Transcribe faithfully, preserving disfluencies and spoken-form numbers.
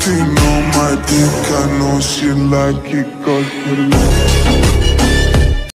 nicotine on my dick, I know she like it, cause